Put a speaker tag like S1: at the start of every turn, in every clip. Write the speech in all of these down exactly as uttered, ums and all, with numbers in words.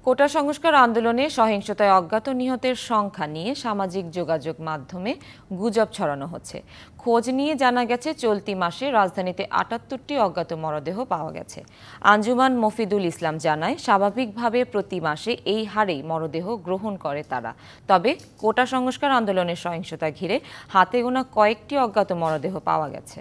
S1: কোটা সংস্কার আন্দোলনে সহিংসতায় অজ্ঞাত নিহতের সংখ্যা নিয়ে সামাজিক যোগাযোগ মাধ্যমে গুজব ছড়ানো হচ্ছে। খোঁজ নিয়ে জানা গেছে চলতি মাসে রাজধানীতে আটাত্তরটি অজ্ঞাত মরদেহ পাওয়া গেছে। আঞ্জুমান মফিদুল ইসলাম জানায়, স্বাভাবিকভাবে প্রতি মাসে এই হারেই মরদেহ গ্রহণ করে তারা। তবে কোটা সংস্কার আন্দোলনের সহিংসতা ঘিরে হাতে গোনা কয়েকটি অজ্ঞাত মরদেহ পাওয়া গেছে।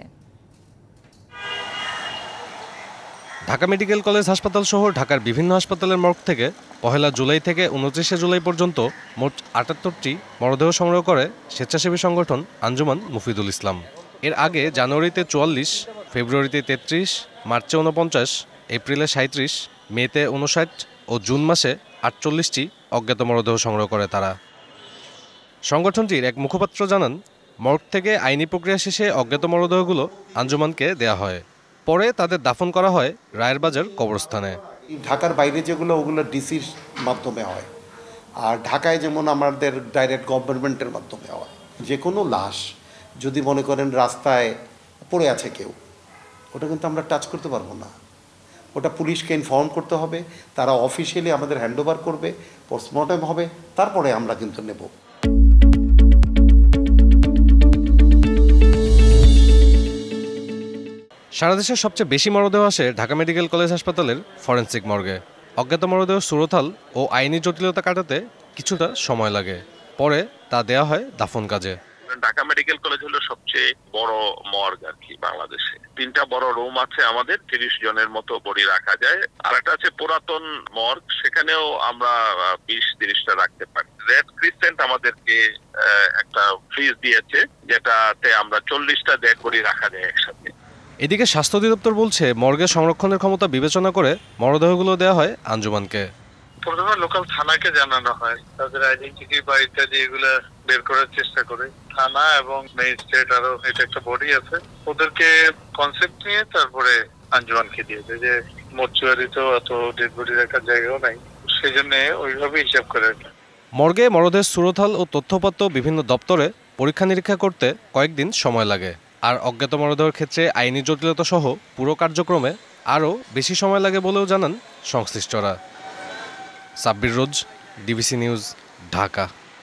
S2: ঢাকা মেডিকেল কলেজ হাসপাতাল সহ ঢাকার বিভিন্ন হাসপাতালের মর্গ থেকে পহেলা জুলাই থেকে উনত্রিশে জুলাই পর্যন্ত মোট আটাত্তরটি মরদেহ সংগ্রহ করে স্বেচ্ছাসেবী সংগঠন আঞ্জুমান মফিদুল ইসলাম। এর আগে জানুয়ারিতে চুয়াল্লিশ, ফেব্রুয়ারিতে তেত্রিশ, মার্চে উনপঞ্চাশ, এপ্রিলে সাঁত্রিশ, মেতে উনষাট ও জুন মাসে আটচল্লিশটি অজ্ঞাত মরদেহ সংগ্রহ করে তারা। সংগঠনটির এক মুখপাত্র জানান, মর্গ থেকে আইনি প্রক্রিয়া শেষে অজ্ঞাত মরদেহগুলো আঞ্জুমানকে দেয়া হয়। পরে তাদের দাফন করা হয় রায়ের বাজার কবরস্থানে।
S3: ঢাকার বাইরে যেগুলো ওগুলো ডিসির মাধ্যমে হয়, আর ঢাকায় যেমন আমাদের ডাইরেক্ট গভর্নমেন্টের মাধ্যমে হয়। যে কোনো লাশ যদি মনে করেন রাস্তায় পড়ে আছে কেউ, ওটা কিন্তু আমরা টাচ করতে পারবো না। ওটা পুলিশকে ইনফর্ম করতে হবে, তারা অফিসিয়ালি আমাদের হ্যান্ডওভার করবে, পোস্টমর্টেম হবে, তারপরে আমরা কিন্তু নেব।
S2: সারা দেশের সবচেয়ে বেশি মরদেহ আসে ঢাকা মেডিকেল কলেজ হাসপাতালের ফরেনসিক মর্গে। অজ্ঞাত মরদেহ সুরতাল ও আইনি জটিলতা কাটাতে কিছুটা সময় লাগে, পরে তা দেয়া হয় দাফন কাজে।
S4: ঢাকা মেডিকেল কলেজ হলো সবচেয়ে বড় মর্গ আর কি বাংলাদেশে। তিনটা বড় রুম আছে আমাদের, তিরিশ জনের মতো বডি রাখা যায়। আর একটা আছে পুরাতন মর্গ, সেখানেও আমরা বিশ তিরিশটা রাখতে পারি। রেড ক্রিসেন্ট আমাদেরকে একটা ফ্রিজ দিয়েছে, যেটাতে আমরা চল্লিশটা ডেড বডি রাখা যায় একসাথে।
S2: এদিকে স্বাস্থ্য অধিদপ্তর বলছে, মর্গে সংরক্ষণের ক্ষমতা বিবেচনা করে মরদেহগুলো দেওয়া হয় আঞ্জুমানকে।
S5: প্রথমে লোকাল থানাকে জানানো হয়, তাদের আইডেন্টিটি বা ইত্যাদি এগুলো বের করার চেষ্টা করে। থানা এবং ম্যাজিস্ট্রেট আরো এটা একটা বডি আছে, ওদেরকে কনসেপ্ট নিয়ে তারপরে আঞ্জুমানকে দিয়েছে যে মর্চুয়ারিতেও অত ডেড বডি রাখার জায়গাও নাই, সেই জন্য ওইভাবে হিসাব করে।
S2: মর্গে মরদেহের সুরতাল ও তথ্যপত্র বিভিন্ন দপ্তরে পরীক্ষা নিরীক্ষা করতে কয়েকদিন সময় লাগে। আর অজ্ঞাত মরদেহের ক্ষেত্রে আইনি জটিলতা সহ পুরো কার্যক্রমে আরও বেশি সময় লাগে বলেও জানান সংশ্লিষ্টরা। Sabbir Roz, DBC news, Dhaka.